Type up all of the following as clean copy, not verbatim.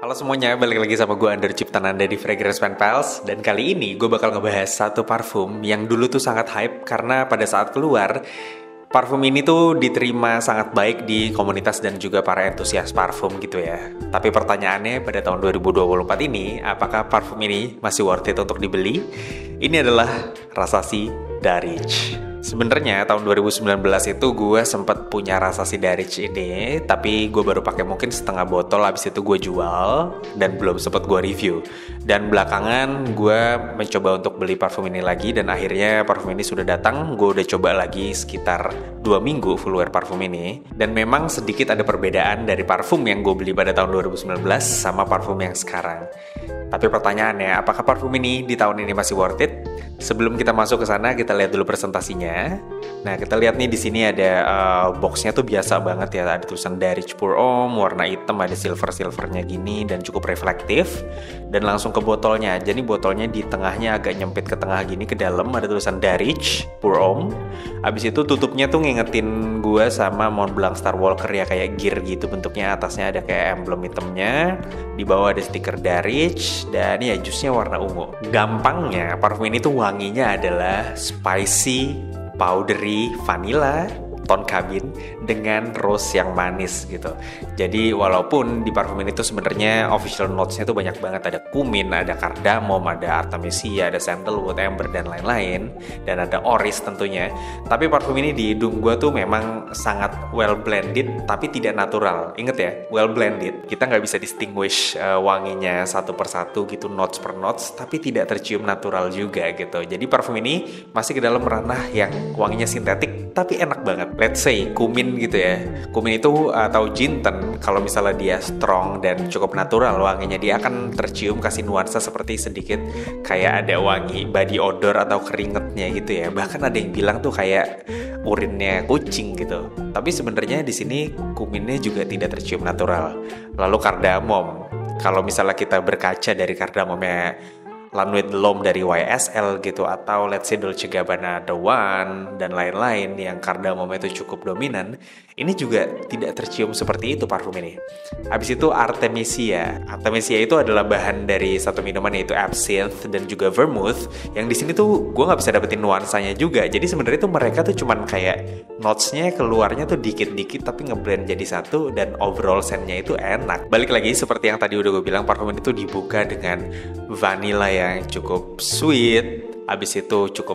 Halo semuanya, balik lagi sama gue Andrew Ciptananda di Fragrance Pen Pals. Dan kali ini gue bakal ngebahas satu parfum yang dulu tuh sangat hype karena pada saat keluar parfum ini tuh diterima sangat baik di komunitas dan juga para entusias parfum gitu ya. Tapi pertanyaannya pada tahun 2024 ini, apakah parfum ini masih worth it untuk dibeli? Ini adalah Rasasi Darich. Sebenarnya tahun 2019 itu gue sempat punya Rasasi Darich ini, tapi gue baru pakai mungkin setengah botol, habis itu gue jual dan belum sempat gue review. Dan belakangan gue mencoba untuk beli parfum ini lagi dan akhirnya parfum ini sudah datang. Gue udah coba lagi sekitar 2 minggu full wear parfum ini, dan memang sedikit ada perbedaan dari parfum yang gue beli pada tahun 2019 sama parfum yang sekarang. Tapi pertanyaannya, apakah parfum ini di tahun ini masih worth it? Sebelum kita masuk ke sana, kita lihat dulu presentasinya. Nah, kita lihat nih di sini ada boxnya tuh biasa banget ya. Ada tulisan Darich Pour Homme, warna hitam, ada silvernya gini dan cukup reflektif. Dan langsung ke botolnya. Jadi botolnya di tengahnya agak nyempit ke tengah gini ke dalam, ada tulisan Darich Pour Homme. Habis itu tutupnya tuh ngingetin gue sama Mont Blanc Star Walker ya, kayak gear gitu bentuknya. Atasnya ada kayak emblem hitamnya. Di bawah ada stiker Darich dan ya jusnya warna ungu. Gampangnya parfum ini tuh wanginya adalah spicy, powdery, vanilla, tone cabin dengan rose yang manis gitu. Jadi walaupun di parfum ini tuh sebenarnya official notes-nya tuh banyak banget, ada kumin, ada kardamom, ada artemisia, ada sandalwood, amber dan lain-lain, dan ada oris tentunya. Tapi parfum ini di hidung gue tuh memang sangat well blended tapi tidak natural. Ingat ya, well blended. Kita nggak bisa distinguish wanginya satu persatu gitu, notes per notes, tapi tidak tercium natural juga gitu. Jadi parfum ini masih ke dalam ranah yang wanginya sintetik tapi enak banget. Let's say kumin gitu ya. Kumin itu atau jinten, kalau misalnya dia strong dan cukup natural wanginya, dia akan tercium kasih nuansa seperti sedikit kayak ada wangi body odor atau keringetnya gitu ya. Bahkan ada yang bilang tuh kayak urinnya kucing gitu. Tapi sebenarnya di sini kuminnya juga tidak tercium natural. Lalu kardamom. Kalau misalnya kita berkaca dari kardamomnya Lanuit de L'Homme dari YSL gitu, atau let's say Dolce Gabbana The One dan lain-lain yang kardamomnya itu cukup dominan, ini juga tidak tercium seperti itu parfum ini. Habis itu Artemisia. Artemisia itu adalah bahan dari satu minuman yaitu absinthe dan juga vermouth, yang di sini tuh gue nggak bisa dapetin nuansanya juga. Jadi sebenarnya tuh mereka tuh cuman kayak notes-nya keluarnya tuh dikit-dikit tapi ngeblend jadi satu, dan overall scent-nya itu enak. Balik lagi seperti yang tadi udah gue bilang, parfum ini tuh dibuka dengan vanilla yang cukup sweet, habis itu cukup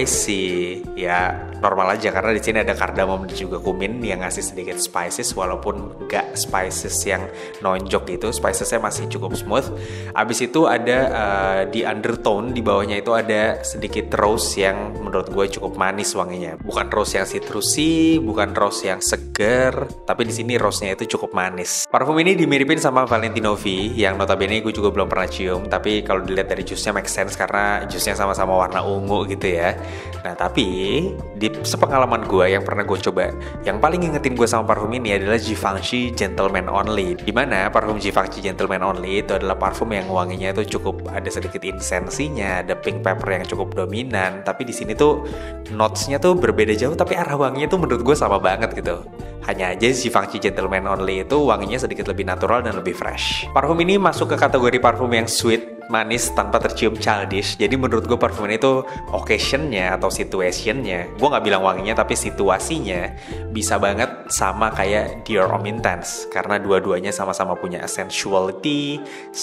spicy, ya normal aja karena di sini ada kardamom dan juga kumin yang ngasih sedikit spices, walaupun gak spices yang nonjok gitu, spicesnya masih cukup smooth. Habis itu ada di undertone di bawahnya itu ada sedikit rose yang menurut gue cukup manis wanginya, bukan rose yang citrusy, bukan rose yang seger, tapi di sini rose-nya itu cukup manis. Parfum ini dimiripin sama Valentino V yang notabene gue juga belum pernah cium, tapi kalau dilihat dari jusnya make sense karena jusnya sama-sama warna ungu gitu ya. Nah tapi di sepengalaman gue yang pernah gue coba, yang paling ngingetin gue sama parfum ini adalah Givenchy Gentleman Only. Dimana parfum Givenchy Gentleman Only itu adalah parfum yang wanginya itu cukup ada sedikit insensinya, ada pink pepper yang cukup dominan. Tapi di sini tuh notes-nya tuh berbeda jauh, tapi arah wanginya tuh menurut gue sama banget gitu. Hanya aja Givenchy Gentleman Only itu wanginya sedikit lebih natural dan lebih fresh. Parfum ini masuk ke kategori parfum yang sweet, manis tanpa tercium childish. Jadi menurut gue parfum ini tuh occasionnya atau situationnya, gue gak bilang wanginya tapi situasinya bisa banget sama kayak Dior Homme Intense, karena dua-duanya sama-sama punya sensuality,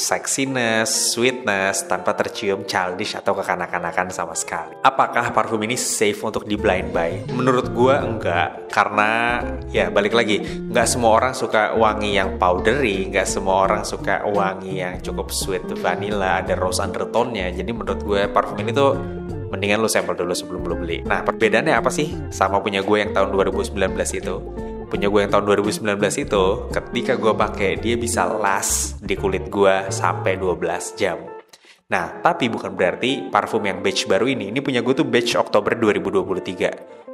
sexiness, sweetness tanpa tercium childish atau kekanak-kanakan sama sekali. Apakah parfum ini safe untuk di blind buy? Menurut gue enggak, karena ya balik lagi, gak semua orang suka wangi yang powdery, gak semua orang suka wangi yang cukup sweet vanilla, ada rose undertone-nya. Jadi menurut gue parfum ini tuh mendingan lo sampel dulu sebelum lo beli. Nah perbedaannya apa sih sama punya gue yang tahun 2019 itu? Punya gue yang tahun 2019 itu ketika gue pakai dia bisa last di kulit gue sampai 12 jam. Nah tapi bukan berarti parfum yang batch baru ini punya gue tuh batch Oktober 2023.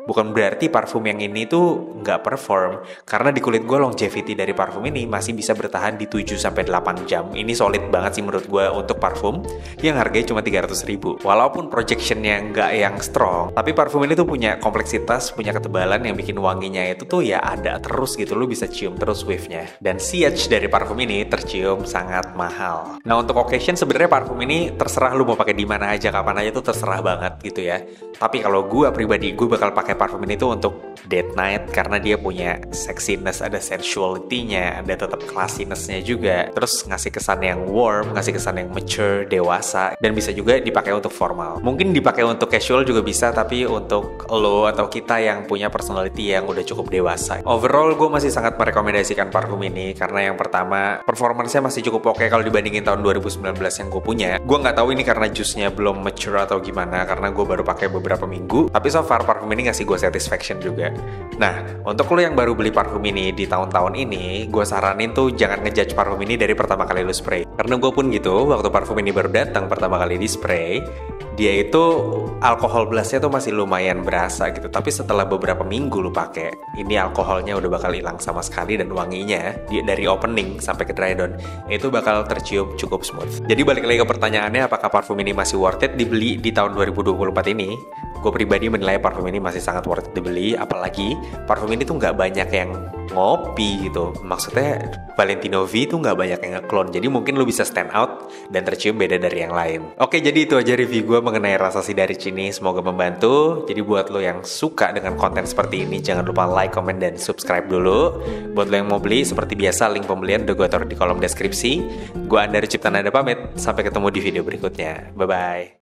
bukan berarti parfum yang ini tuh nggak perform. Karena di kulit gue longevity dari parfum ini masih bisa bertahan di 7-8 jam. Ini solid banget sih menurut gue untuk parfum yang harganya cuma 300.000. Walaupun projectionnya nggak yang strong, tapi parfum ini tuh punya kompleksitas, punya ketebalan yang bikin wanginya itu tuh ya ada terus gitu, lu bisa cium terus wave-nya. Dan CH dari parfum ini tercium sangat mahal. Nah untuk occasion sebenarnya parfum ini terserah lu mau pakai di mana aja, kapan aja tuh terserah banget gitu ya. Tapi kalau gue pribadi, gue bakal pakai parfum ini tuh untuk date night karena dia punya sexiness, ada sensuality-nya, ada tetap classiness-nya juga. Terus ngasih kesan yang warm, ngasih kesan yang mature, dewasa, dan bisa juga dipakai untuk formal. Mungkin dipakai untuk casual juga bisa, tapi untuk lo atau kita yang punya personality yang udah cukup dewasa. Overall, gue masih sangat merekomendasikan parfum ini karena yang pertama, performance-nya masih cukup oke kalau dibandingin tahun 2019 yang gue punya. Gue nggak tahu ini karena jusnya belum mature atau gimana, karena gue baru pakai beberapa minggu. Tapi so far parfum ini ngasih gue satisfaction juga. Nah, untuk lo yang baru beli parfum ini di tahun-tahun ini, gue saranin tuh jangan ngejudge parfum ini dari pertama kali lo spray. Karena gue pun gitu, waktu parfum ini baru datang pertama kali di spray, dia itu alkohol blastnya tuh masih lumayan berasa gitu. Tapi setelah beberapa minggu lo pakai, ini alkoholnya udah bakal hilang sama sekali dan wanginya dari opening sampai ke dry down itu bakal tercium cukup smooth. Jadi balik lagi ke pertanyaannya, apakah parfum ini masih worth it dibeli di tahun 2024 ini? Gue pribadi menilai parfum ini masih sangat worth it dibeli, apalagi parfum ini tuh nggak banyak yang ngopi gitu. Maksudnya Valentino V tuh nggak banyak yang nge-clone, jadi mungkin lo bisa stand out dan tercium beda dari yang lain. Oke, jadi itu aja review gue mengenai rasa Sidarich ini, semoga membantu. Jadi buat lo yang suka dengan konten seperti ini, jangan lupa like, comment, dan subscribe dulu. Buat lo yang mau beli, seperti biasa link pembelian udah gue taruh di kolom deskripsi. Gue Andar Ciptananda pamit, sampai ketemu di video berikutnya. Bye-bye.